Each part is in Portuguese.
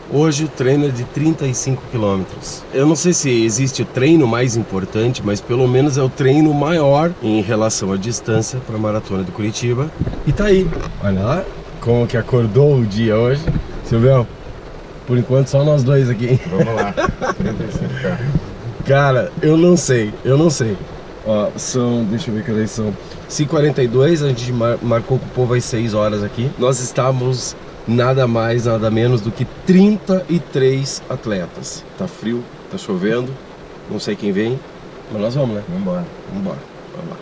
Hoje o treino é de 35 quilômetros. Eu não sei se existe o treino mais importante, mas pelo menos é o treino maior em relação à distância para a Maratona de Curitiba. E tá aí, olha lá como que acordou o dia hoje. Silvio, por enquanto só nós dois aqui. Vamos lá, 35K. Cara, eu não sei. Ó, deixa eu ver que horas são 5h42, a gente marcou com o povo às 6 horas aqui. Nós estávamos nada mais, nada menos do que 33 atletas. Tá frio, tá chovendo, não sei quem vem, mas nós vamos, né? Vamos embora. Vamos lá.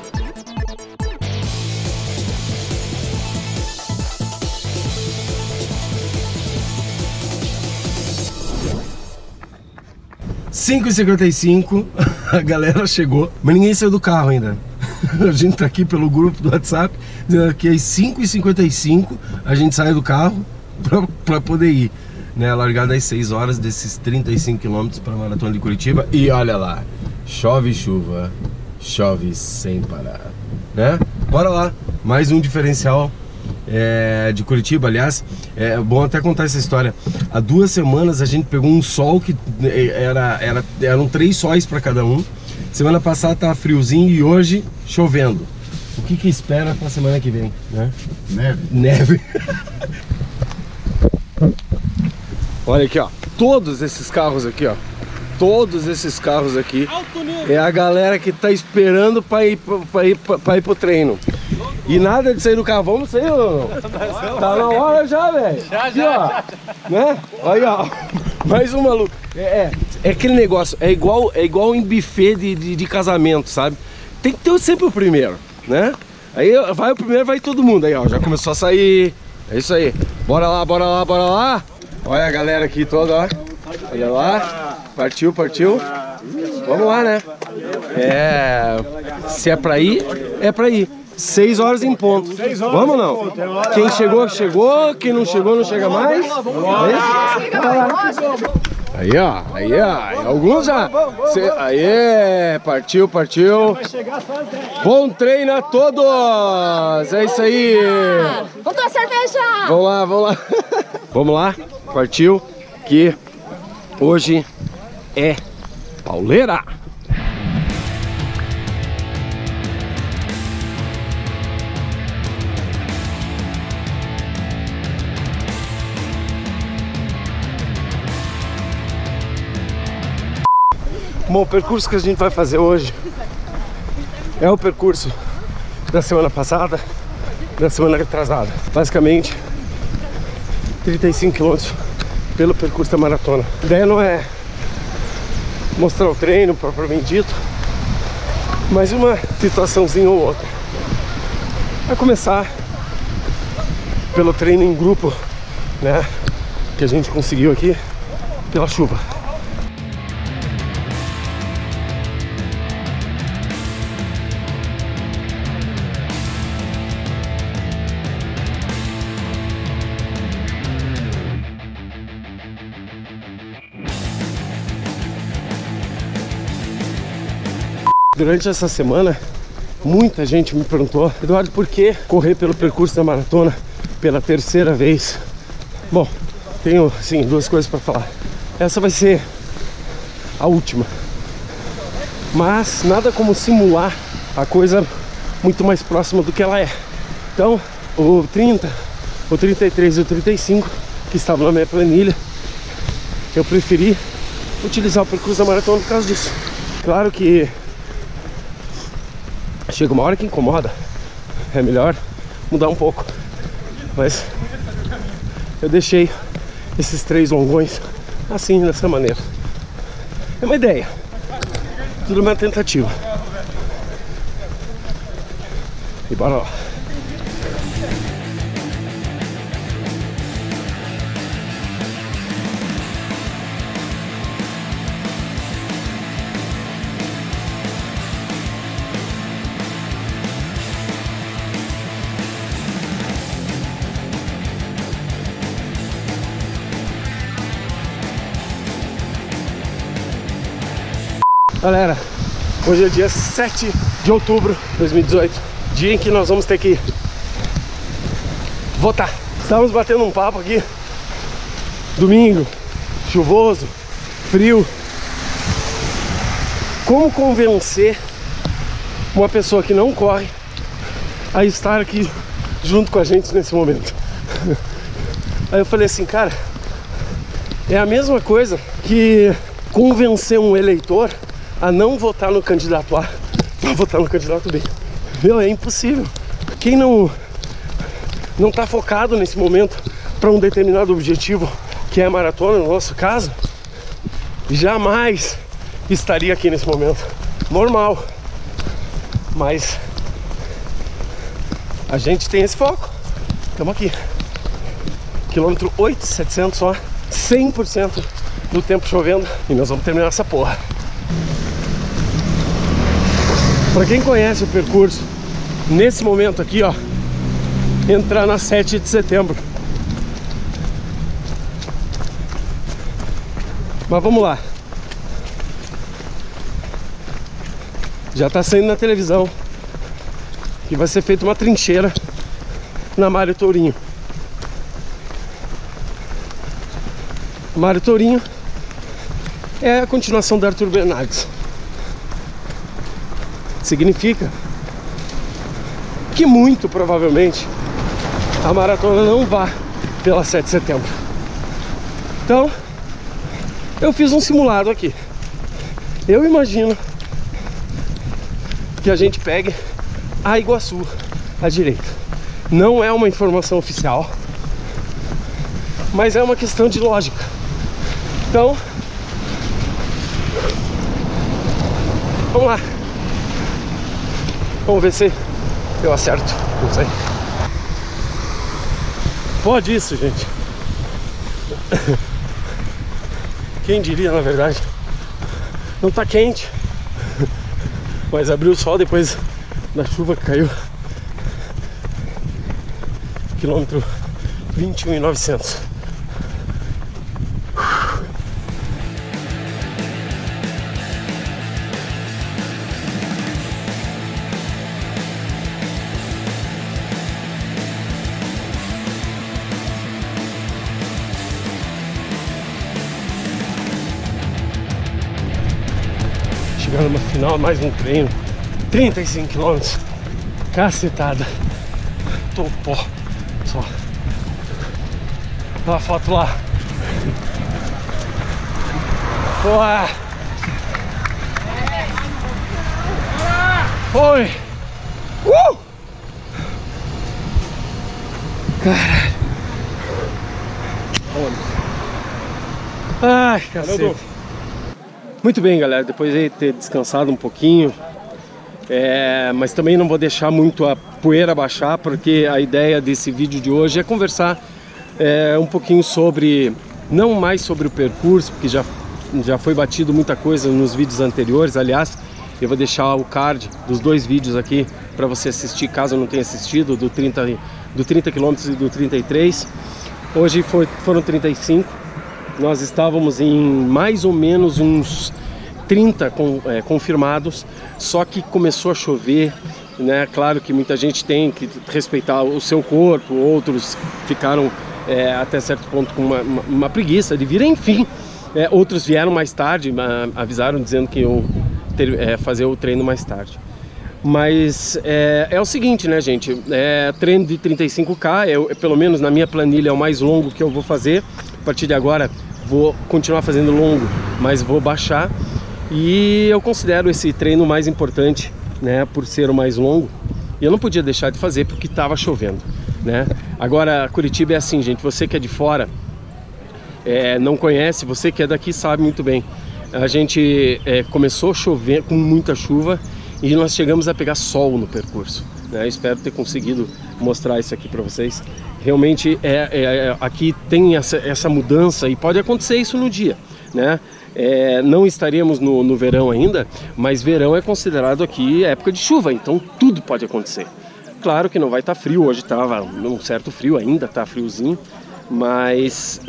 5h55, a galera chegou, mas ninguém saiu do carro ainda. A gente tá aqui pelo grupo do WhatsApp, dizendo que às 5h55 a gente sai do carro pra poder ir, né? A largada às 6 horas desses 35 quilômetros para a Maratona de Curitiba. E olha lá, chove chuva, chove sem parar, né? Bora lá, mais um diferencial de Curitiba. Aliás, é bom até contar essa história. Há 2 semanas a gente pegou um sol que eram 3 sóis para cada um. Semana passada tava friozinho e hoje chovendo. O que espera para semana que vem, né? Neve. Olha aqui, ó, todos esses carros aqui, ó. Todos esses carros aqui é a galera que tá esperando para ir pro treino. E nada de sair do carro. Vamos sair ou não? Tá na hora já, velho. Já. Né? Aí, ó. Mais um maluco. É aquele negócio. É igual em buffet de casamento, sabe? Tem que ter sempre o primeiro, né? Aí vai o primeiro, vai todo mundo. Aí, ó. Já começou a sair. É isso aí. Bora lá. Olha a galera aqui toda, ó. Olha lá. Partiu. Vamos lá, né? Se é pra ir, é pra ir. 6 horas em ponto. Vamos ou não? Quem chegou, quem não chegou, não chega mais. Aí, ó. Alguns já. Aí, partiu. Bom treino a todos. É isso aí. Voltou a cerveja. Vamos lá. Vamos lá. Partiu. Que hoje é pauleira. Bom, o percurso que a gente vai fazer hoje é o percurso da semana passada, da semana retrasada. Basicamente, 35 km pelo percurso da maratona. A ideia não é mostrar o treino propriamente dito, mas uma situaçãozinha ou outra. Vai começar pelo treino em grupo, né, que a gente conseguiu aqui pela chuva. Durante essa semana, muita gente me perguntou: Eduardo, por que correr pelo percurso da maratona pela 3ª vez? Bom, tenho, sim, 2 coisas para falar. Essa vai ser a última, mas nada como simular a coisa muito mais próxima do que ela é. Então, o 30, o 33 e o 35, que estavam na minha planilha, eu preferi utilizar o percurso da maratona por causa disso. Claro que chega uma hora que incomoda, é melhor mudar um pouco, mas eu deixei esses 3 longões assim, dessa maneira. É uma ideia, tudo uma tentativa. E bora lá. Galera, hoje é dia 7 de outubro de 2018, dia em que nós vamos ter que votar. Estávamos batendo um papo aqui Domingo, chuvoso, frio. Como convencer uma pessoa que não corre a estar aqui junto com a gente nesse momento? Aí eu falei assim, cara, é a mesma coisa que convencer um eleitor a não votar no candidato A para votar no candidato B. Meu, é impossível. Quem não tá focado nesse momento para um determinado objetivo, que é a maratona, no nosso caso, jamais estaria aqui nesse momento. Normal. Mas a gente tem esse foco. Estamos aqui. Quilômetro 8.700 só. 100% do tempo chovendo. E nós vamos terminar essa porra. Para quem conhece o percurso, nesse momento aqui, ó, entrar na 7 de setembro. Mas vamos lá. Já tá saindo na televisão que vai ser feita uma trincheira na Mário Tourinho. Mário Tourinho é a continuação da Arthur Bernardes. Significa que muito provavelmente a maratona não vá pela 7 de setembro. Então, eu fiz um simulado aqui. Eu imagino que a gente pegue a Iguaçu à direita. Não é uma informação oficial, mas é uma questão de lógica. Então, vamos lá. Vamos ver se eu acerto. Não sei. Pode isso, gente. Quem diria, na verdade. Não tá quente, mas abriu o sol depois da chuva que caiu. Quilômetro 21.900. Chegando no final, mais um treino. 35 km. Cacetada. Tô pó. Só. Olha a foto lá. Boa. Foi. Caralho. Ai, cacete. Muito bem, galera, depois de ter descansado um pouquinho, mas também não vou deixar muito a poeira baixar, porque a ideia desse vídeo de hoje é conversar um pouquinho sobre, não mais sobre o percurso, porque já foi batido muita coisa nos vídeos anteriores. Aliás, eu vou deixar o card dos dois vídeos aqui para você assistir, caso não tenha assistido, do 30 km e do 33. Hoje foram 35. Nós estávamos em mais ou menos uns 30 confirmados, só que começou a chover, né? Claro que muita gente tem que respeitar o seu corpo, outros ficaram até certo ponto com uma preguiça de vir, enfim. Outros vieram mais tarde, avisaram dizendo que iam fazer o treino mais tarde. Mas é o seguinte, né, gente? Treino de 35K, pelo menos na minha planilha é o mais longo que eu vou fazer. A partir de agora vou continuar fazendo longo, mas vou baixar. E eu considero esse treino mais importante, né, por ser o mais longo. E eu não podia deixar de fazer porque estava chovendo, né? Agora, Curitiba é assim, gente. Você que é de fora, não conhece, você que é daqui sabe muito bem. A gente começou a chover com muita chuva e nós chegamos a pegar sol no percurso, né? Espero ter conseguido mostrar isso aqui para vocês. Realmente aqui tem essa mudança e pode acontecer isso no dia, né? Não estaríamos no verão ainda, mas verão é considerado aqui época de chuva, então tudo pode acontecer. Claro que não vai estar frio, hoje estava um certo frio, ainda está friozinho, mas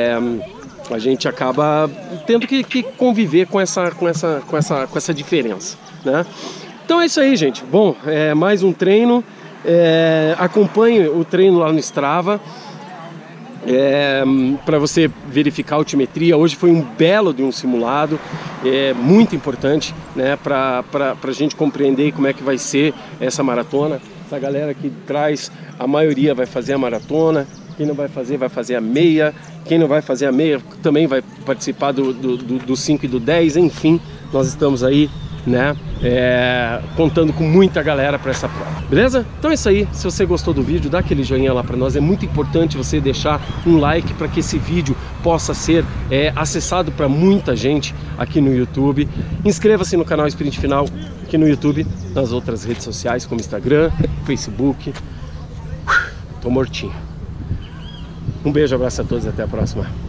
a gente acaba tendo que conviver com essa diferença, né? Então é isso aí, gente. Bom, mais um treino. Acompanhe o treino lá no Strava. para você verificar a altimetria. Hoje foi um belo de um simulado, muito importante, né, para a gente compreender como é que vai ser essa maratona. Essa galera aqui traz, a maioria vai fazer a maratona, quem não vai fazer a meia, quem não vai fazer a meia também vai participar do 5 e do 10, enfim, nós estamos aí, né, contando com muita galera para essa prova, beleza? Então é isso aí. Se você gostou do vídeo, dá aquele joinha lá para nós. É muito importante você deixar um like para que esse vídeo possa ser acessado para muita gente aqui no YouTube. Inscreva-se no canal Sprint Final aqui no YouTube, nas outras redes sociais como Instagram, Facebook. Tô mortinho. Um beijo, abraço a todos e até a próxima.